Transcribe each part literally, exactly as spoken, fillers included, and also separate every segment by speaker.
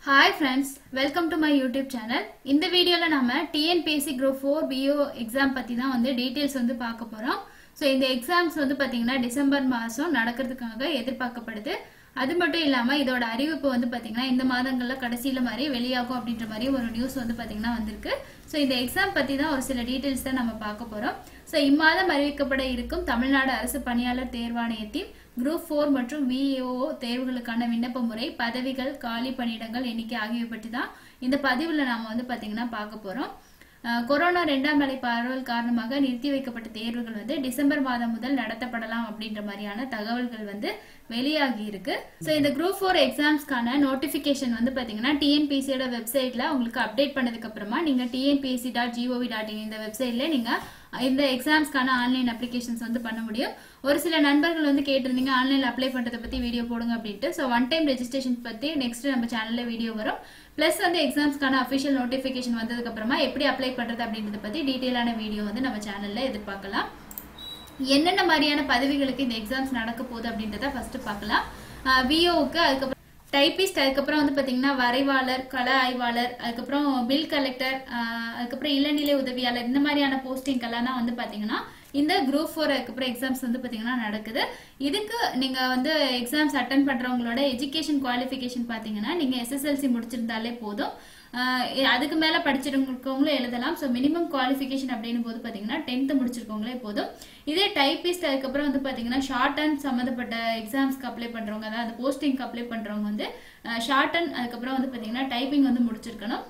Speaker 1: Hi friends, welcome to my YouTube channel. இந்த வீடியோல நாம T N P S C Group four B O exam பத்தி தான் வந்து டீடைல்ஸ் வந்து பார்க்க போறோம். சோ இந்த எக்ஸாம்ஸ் வந்து பாத்தீங்கன்னா டிசம்பர் மாசம் நடக்கிறதுக்காக எதிர்பார்க்கப்படுது. அது மட்டும் இல்லாம இதோட அறிவிப்பு வந்து பாத்தீங்கன்னா இந்த மாதங்கள்ல கடைசில மாதிரி வெளியாகும் அப்படின்ற மாதிரி ஒரு நியூஸ் வந்து பாத்தீங்கன்னா வந்திருக்கு. சோ இந்த எக்ஸாம் பத்தி தான் ஒரு சில டீடைல்ஸ் தான் நம்ம பார்க்க போறோம். சோ இம்மாதம் அறிவிக்கப்பட இருக்கும் தமிழ்நாடு அரசு பணியாளர் தேர்வாணையத்தின் குரூப் four மற்றும் V A O தேர்வுகளுக்கான விண்ணப்ப முறை, பதவிகள், காலி பணியிடங்கள் எண்ணிக்கை ஆகியவை பற்றி தான் இந்த பதிவுல நாம வந்து பாத்தீங்கன்னா பார்க்க போறோம். கொரோனா இரண்டாம் அலை பரவல் காரணமாக நிறுத்தி வைக்கப்பட்ட தேர்வுகள் வந்து டிசம்பர் மாதம் முதல் நடத்தப்படலாம் அப்படின்ற மாதிரியான தகவல்கள் வந்து வெளியாகி இருக்கு. சோ இந்த குரூப் four எக்ஸாம்ஸ்க்கான நோட்டிபிகேஷன் வந்து பாத்தீங்கன்னா T N P S C யோட வெப்சைட்ல உங்களுக்கு அப்டேட் பண்ணதுக்கு அப்புறமா நீங்க T N P S C dot gov dot in இந்த வெப்சைட்ல நீங்க இந்த எக்ஸாம்ஸ்க்கான ஆன்லைன் அப்ளிகேஷன்ஸ் வந்து பண்ண முடியும். ஒரு சில நண்பர்கள் வந்து கேட்டிருந்தீங்க ஆன்லைன்ல அப்ளை பண்றதை பத்தி வீடியோ போடுங்க அப்படின்ட்டு. சோ ஒன் டைம் ரெஜிஸ்ட்ரேஷன் பத்தி நெக்ஸ்ட் நம்ம சேனல்ல வீடியோ வரும். பிளஸ் வந்து எக்ஸாம்ஸ்க்கான அஃபிஷியல் நோட்டிபிகேஷன் வந்ததுக்கு அப்புறமா எப்படி அப்ளை பண்றது அப்படின்றத பத்தி டீடைலான வீடியோ வந்து நம்ம சேனல்ல எதிர்பார்க்கலாம். என்னென்ன மாதிரியான பதவிகளுக்கு இந்த எக்ஸாம்ஸ் நடக்க போகுது அப்படின்றத ஃபர்ஸ்ட் பார்க்கலாம். விஓக்கு, அதுக்கப்புறம் டைபிஸ்ட், அதுக்கப்புறம் வந்து பாத்தீங்கன்னா வரைவாளர், கள ஆய்வாளர், அதுக்கப்புறம் பில் கலெக்டர், அதுக்கப்புறம் இளநிலை உதவியாளர், இந்த மாதிரியான போஸ்டிங்கெல்லாம் தான் வந்து பாத்தீங்கன்னா இந்த குரூப் ஃபோர் அதுக்கப்புறம் எக்ஸாம்ஸ் வந்து பாத்தீங்கன்னா நடக்குது. இதுக்கு நீங்க வந்து எக்ஸாம்ஸ் அட்டன் பண்றவங்களோட எஜுகேஷன் குவாலிஃபிகேஷன் பாத்தீங்கன்னா நீங்க S S L C முடிச்சிருந்தாலே போதும். அதுக்கு மேல படிச்சிருக்கவங்களும் எழுதலாம். ஸோ மினிமம் குவாலிஃபிகேஷன் அப்படின்னு போது பாத்தீங்கன்னா டென்த் முடிச்சிருக்கவங்களே போதும். இதே டைபிஸ்ட், அதுக்கப்புறம் வந்து பாத்தீங்கன்னா ஷார்ட் அண்ட் சம்மந்தப்பட்ட எக்ஸாம்ஸ்க்கு அப்ளை பண்றவங்க, அதாவது போஸ்டிங்க்கு அப்ளை பண்றவங்க வந்து ஷார்ட் அண்ட் அதுக்கப்புறம் வந்து பாத்தீங்கன்னா டைப்பிங் வந்து முடிச்சிருக்கணும்.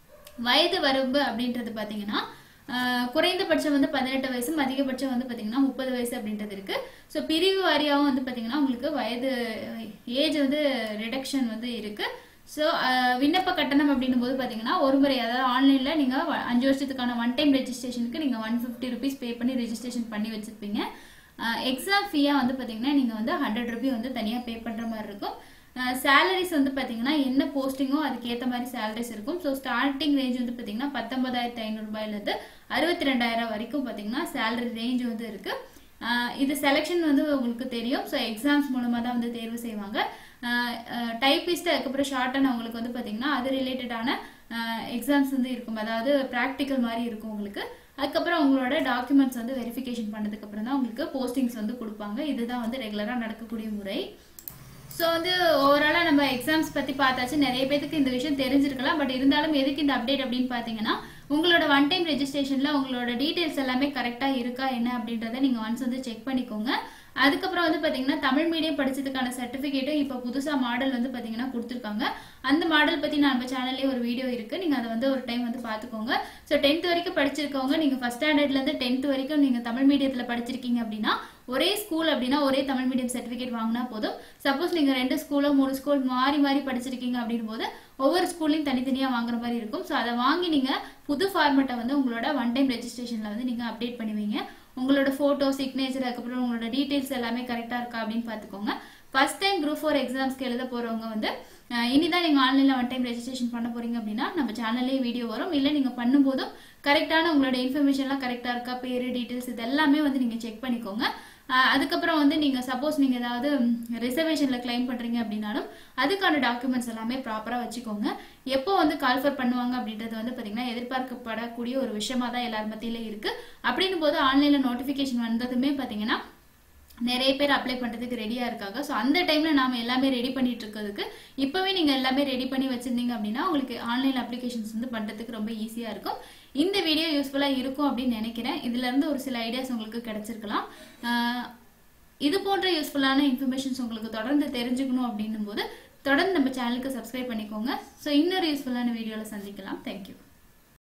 Speaker 1: வயது வரம்பு அப்படின்றது பாத்தீங்கன்னா குறைந்தபட்சம் வந்து பதினெட்டு வயசும் அதிகபட்சம் வந்து பாத்தீங்கன்னா முப்பது வயசு அப்படின்றது இருக்கு. ஸோ பிரிவு வாரியாகவும் வந்து பாத்தீங்கன்னா உங்களுக்கு வயது ஏஜ் வந்து ரிடக்ஷன் வந்து இருக்கு. ஸோ விண்ணப்ப கட்டணம் அப்படின்னும் போது பாத்தீங்கன்னா ஒரு முறை, அதாவது ஆன்லைன்ல நீங்க அஞ்சு வருஷத்துக்கான ஒன் டைம் ரெஜிஸ்ட்ரேஷனுக்கு நீங்க ஒன் பிப்டி ருபீஸ் பே பண்ணி ரெஜிஸ்ட்ரேஷன் பண்ணி வச்சிருப்பீங்க. எக்ஸாம் ஃபீயா வந்து பாத்தீங்கன்னா நீங்க வந்து ஹண்ட்ரட் ருபி வந்து தனியா பே பண்ற மாதிரி இருக்கும். சேலரிஸ் வந்து பாத்தீங்கன்னா என்ன போஸ்டிங்கோ அதுக்கு ஏற்ற மாதிரி சேலரிஸ் இருக்கும். ஸோ ஸ்டார்டிங் ரேஞ்ச் வந்து பாத்தீங்கன்னா பத்தொன்பதாயிரத்தி ஐநூறு ரூபாயில இருந்து அறுபத்தி ரெண்டாயிரம் வரைக்கும் பாத்தீங்கன்னா சேலரி ரேஞ்ச் வந்து இருக்கு. இது செலெக்ஷன் வந்து உங்களுக்கு தெரியும். ஸோ எக்ஸாம்ஸ் மூலமா தான் வந்து தேர்வு செய்வாங்க. டைபிஸ்ட், அதுக்கப்புறம் ஷார்ட் அண்ட் அவங்களுக்கு வந்து பாத்தீங்கன்னா அது ரிலேட்டடான எக்ஸாம்ஸ் வந்து இருக்கும், அதாவது ப்ராக்டிக்கல் மாதிரி இருக்கும் உங்களுக்கு. அதுக்கப்புறம் உங்களோட டாக்குமெண்ட்ஸ் வந்து வெரிஃபிகேஷன் பண்ணதுக்கு அப்புறம் தான் உங்களுக்கு போஸ்டிங்ஸ் வந்து கொடுப்பாங்க. இதுதான் வந்து ரெகுலரா நடக்கக்கூடிய முறை. ஸோ வந்து ஓவராலா நம்ம எக்ஸாம்ஸ் பத்தி பார்த்தாச்சு. நிறைய பேருக்கு இந்த விஷயம் தெரிஞ்சிருக்கலாம். பட் இருந்தாலும் எதுக்கு இந்த அப்டேட் அப்படின்னு பாத்தீங்கன்னா உங்களோட ஒன் டைம் ரெஜிஸ்ட்ரேஷன்ல உங்களோட டீடைல்ஸ் எல்லாமே கரெக்டா இருக்கா என்ன அப்படின்றத நீங்க ஒன்ஸ் வந்து செக் பண்ணிக்கோங்க. அதுக்கப்புறம் வந்து பாத்தீங்கன்னா தமிழ் மீடியம் படிச்சதுக்கான சர்டிபிகேட்டும் இப்ப புதுசா மாடல் வந்து பாத்தீங்கன்னா கொடுத்துருக்காங்க. அந்த மாடல் பத்தி நம்ம சேனல்லே ஒரு வீடியோ இருக்கு, நீங்க அதை வந்து ஒரு டைம் வந்து பாத்துக்கோங்க. ஸோ டென்த் வரைக்கும் படிச்சிருக்கவங்க, நீங்க ஃபர்ஸ்ட் ஸ்டாண்டர்ட்ல இருந்து டென்த் வரைக்கும் நீங்க தமிழ் மீடியத்துல படிச்சிருக்கீங்க அப்படின்னா ஒரே ஸ்கூல் அப்படின்னா ஒரே தமிழ் மீடியம் சர்டிபிகேட் வாங்கினா போதும். சப்போஸ் நீங்க ரெண்டு ஸ்கூலோ மூணு ஸ்கூல் மாறி மாறி படிச்சிருக்கீங்க அப்படின் போது ஒவ்வொரு ஸ்கூல்லையும் தனித்தனியா வாங்குற மாதிரி இருக்கும். ஸோ அதை வாங்கி நீங்க புது ஃபார்மேட்டை வந்து உங்களோட ஒன் டைம் ரெஜிஸ்ட்ரேஷன்ல வந்து நீங்க அப்டேட் பண்ணுவீங்க. உங்களோட போட்டோ, சிக்னேச்சர், அதுக்கப்புறம் உங்களோட டீடைல்ஸ் எல்லாமே கரெக்டா இருக்கா அப்படின்னு பாத்துக்கோங்க. ஃபர்ஸ்ட் டைம் குரூப் ஃபோர் எக்ஸாம்ஸ்க்கு எழுத போறவங்க வந்து இனிதான் நீங்க ஆன்லைன்ல ஒன் டைம் ரெஜிஸ்ட்ரேஷன் பண்ண போறீங்க அப்படின்னா நம்ம சேனல்லே வீடியோ வரும். இல்ல நீங்க பண்ணும்போதும் கரெக்டான உங்களோட இன்ஃபர்மேஷன் எல்லாம் கரெக்டா இருக்கா, பேரு, டீடைல்ஸ் இது எல்லாமே வந்து நீங்க செக் பண்ணிக்கோங்க. அதுக்கப்புறம் வந்து நீங்க சப்போஸ் நீங்க ஏதாவது ரிசர்வேஷன்ல கிளைம் பண்றீங்க அப்படின்னாலும் அதுக்கான டாக்குமெண்ட்ஸ் எல்லாமே ப்ராப்பரா வச்சுக்கோங்க. எப்போ வந்து கால்ஃபர் பண்ணுவாங்க அப்படின்றது வந்து பாத்தீங்கன்னா எதிர்பார்க்கப்படக்கூடிய ஒரு விஷயமா தான் எல்லார் மத்தியில இருக்கு. அப்படின்னும் போது ஆன்லைன்ல நோட்டிபிகேஷன் வந்ததுமே பாத்தீங்கன்னா நிறைய பேர் அப்ளை பண்றதுக்கு ரெடியா இருக்காங்க. ஸோ அந்த டைம்ல நாம எல்லாமே ரெடி பண்ணிட்டு இருக்கிறதுக்கு இப்பவே நீங்க எல்லாமே ரெடி பண்ணி வச்சிருந்தீங்க அப்படின்னா உங்களுக்கு ஆன்லைன் அப்ளிகேஷன்ஸ் வந்து பண்றதுக்கு ரொம்ப ஈஸியா இருக்கும். இந்த வீடியோ யூஸ்ஃபுல்லா இருக்கும் அப்படின்னு நினைக்கிறேன். இதுல இருந்து ஒரு சில ஐடியாஸ் உங்களுக்கு கிடைச்சிருக்கலாம். இது போன்ற யூஸ்ஃபுல்லான இன்ஃபர்மேஷன்ஸ் உங்களுக்கு தொடர்ந்து தெரிஞ்சுக்கணும் அப்படின்னும் போது தொடர்ந்து நம்ம சேனலுக்கு சப்ஸ்கிரைப் பண்ணிக்கோங்க. ஸோ இன்னொரு யூஸ்ஃபுல்லான வீடியோல சந்திக்கலாம். தேங்க்யூ.